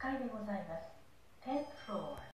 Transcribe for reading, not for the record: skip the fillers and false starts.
階でございます。10th floor